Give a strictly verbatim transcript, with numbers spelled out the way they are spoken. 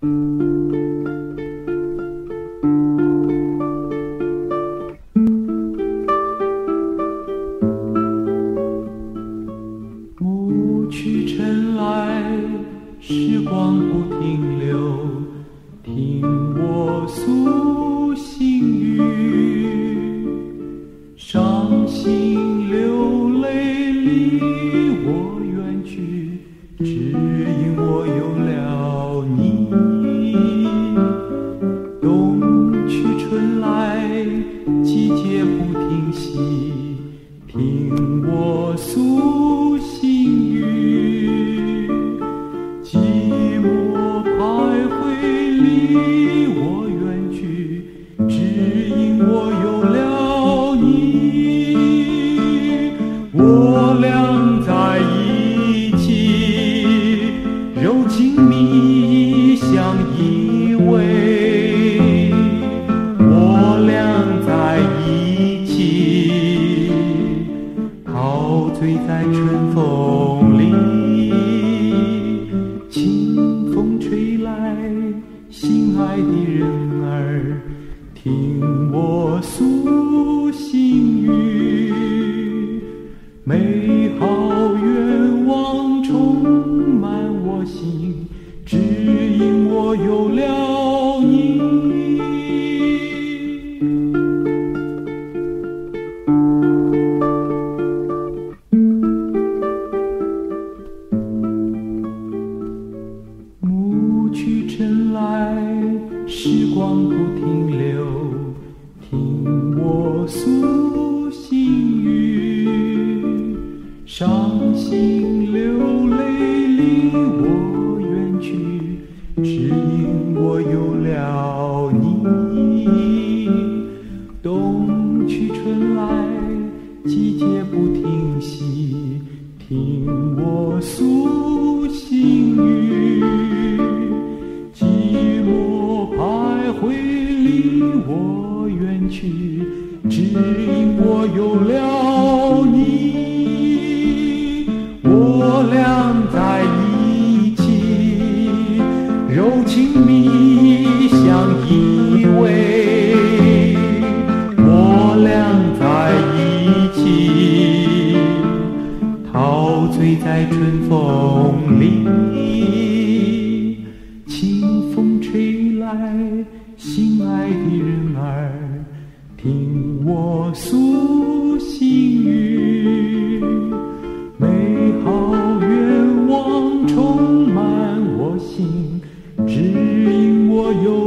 暮去春来，时光不停留，听我诉心语。伤心流泪离我远去，只因我有了你。冬去春来，季节不停息，听我诉心语。寂寞徘徊离我远去，只因我有了你。我俩在一起，柔情蜜相依偎。我俩在一起，陶醉在春风里。清风吹来，心爱的人儿，听我诉心语。美好愿望充满我心，只因我有了你。暮去春来，时光不停留，听我诉心语。伤心流泪离我远去，只因我有了你。冬去春来，季节不停息，听我诉心语。寂寞徘徊离我远去，只因我有了你。我俩在一起，柔情蜜相依偎。我俩在一起，陶醉在春风里。清风吹来，心爱的人儿，听我诉心语。美好愿望充满我心，只因我有